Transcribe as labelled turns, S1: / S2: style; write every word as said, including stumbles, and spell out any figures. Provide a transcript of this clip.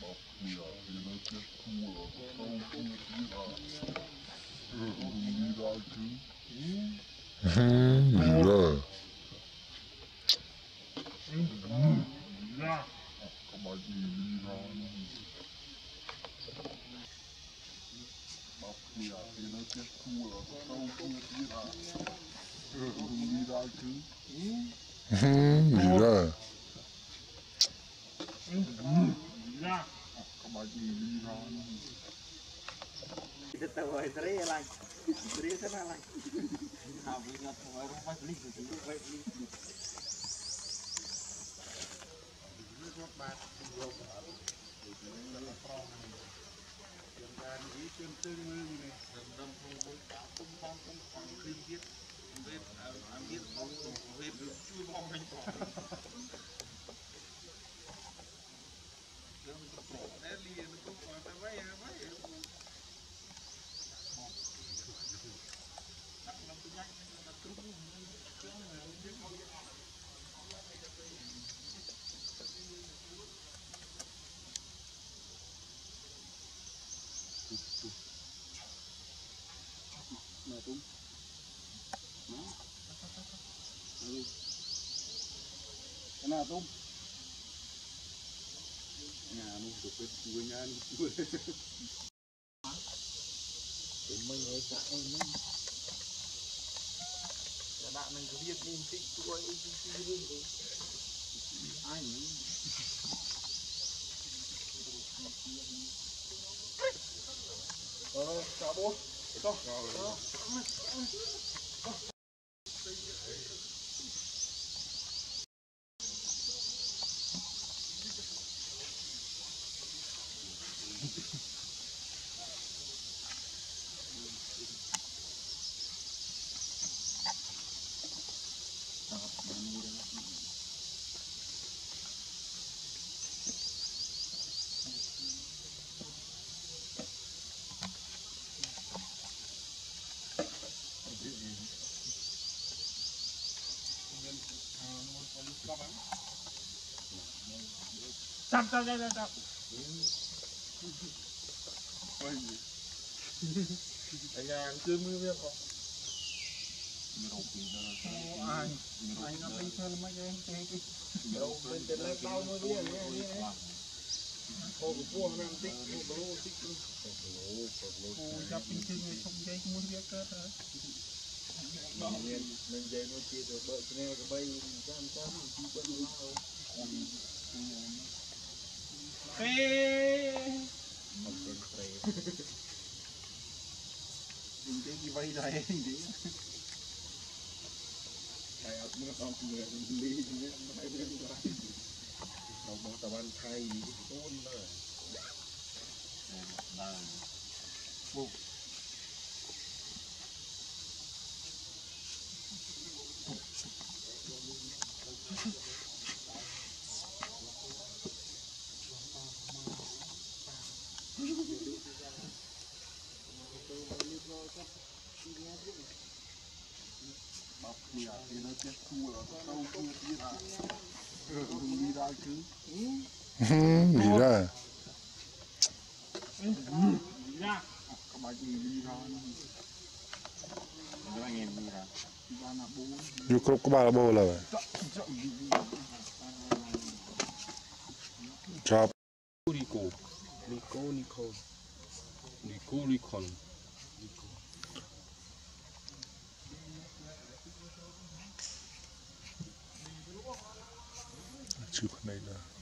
S1: Rồi. Rồi.
S2: Nào tôm nhà mình chụp cái chuối nhà mình chuối chúng mình ơi cả em ấy là bạn mình có biết mình thích chuối ai nhỉ ờ chào bố cho chăm chăm chăm chăm anh nhà chưa mưa biết không anh anh ăn bánh sơn mấy cái cái đâu bên trên lấy bao mưa biết nhé nhé ô cái cua nó ăn tích ô lô tích ô chắp bánh sơn này không dây muốn biết cơ thôi mình mình dây nó chia được bợ cho nên cái bay chăm chăm thì bận lao mình cái gì vay này gì thầy học nó học người đi nhé nó hay biết rồi học một tàu ăn thầy cái tôn rồi là bụng bọc thì nó chết chua là sâu chua tí là đi ra chứ
S1: Đi ra
S2: đi ra các bạn đi ra các anh em đi ra
S1: vô cục có ba là bô rồi chop
S2: Nico Nico Nico Nico Nico
S1: chưa phần này nữa